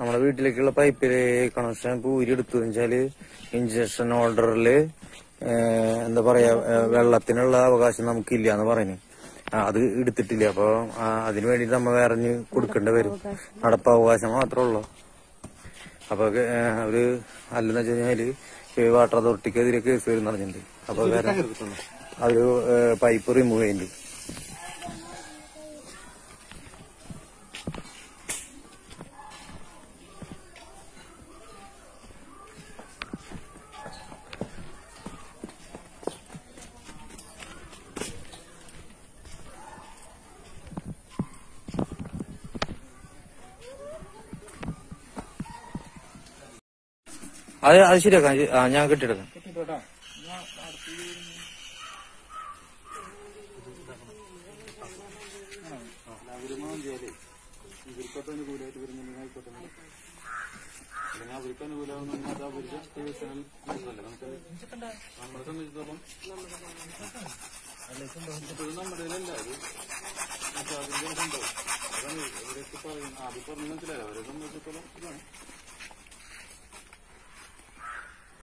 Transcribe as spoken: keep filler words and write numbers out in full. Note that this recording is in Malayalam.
നമ്മുടെ വീട്ടിലേക്കുള്ള പൈപ്പില് കണക്ഷൻ പൂരി എടുത്തു വെച്ചാല് ഇൻജക്ഷൻ ഓർഡറില് എന്താ പറയാ വെള്ളത്തിനുള്ള അവകാശം നമുക്കില്ല എന്ന് പറയുന്നു. അത് എടുത്തിട്ടില്ല. അപ്പൊ അതിനു വേണ്ടിട്ട് നമ്മ വേറെ കൊടുക്കേണ്ടി വരും. നടപ്പവകാശം മാത്രമേ ഉള്ളൂ. അപ്പൊ ഒരു അല്ലെന്ന് വെച്ച് കഴിഞ്ഞാല് വാട്ടർ അതോറിറ്റിക്കെതിരെ കേസ് വരും പറഞ്ഞിട്ടുണ്ട്. അപ്പൊ വേറെ ഒരു പൈപ്പ് റിമൂവ് ചെയ്യുന്നുണ്ട്. അത് അത് ശരിയാക്കാം. ഞാൻ കെട്ടിയെടുക്കാം. ഇവർക്കൊക്കെ അനുകൂലമായിട്ട് വരുന്നുണ്ടെങ്കിൽ ആയിക്കോട്ടെ. അല്ലെങ്കിൽ അവർക്ക് അനുകൂലമാകുന്ന അത് അവരുടെ പേഴ്സണൽ അല്ലേ. നമുക്ക് നമ്മളെ സംബന്ധിച്ചിടത്തോളം നമ്മുടെ അല്ല അത് മറ്റേ അതിന്റെ ഉണ്ടാവും. അതാണ് ഇവരൊക്കെ പറയുന്നത്. ആദ്യം പറഞ്ഞു മനസ്സിലായോ? അവരെ സംബന്ധിച്ചിടത്തോളം ഇതാണ്.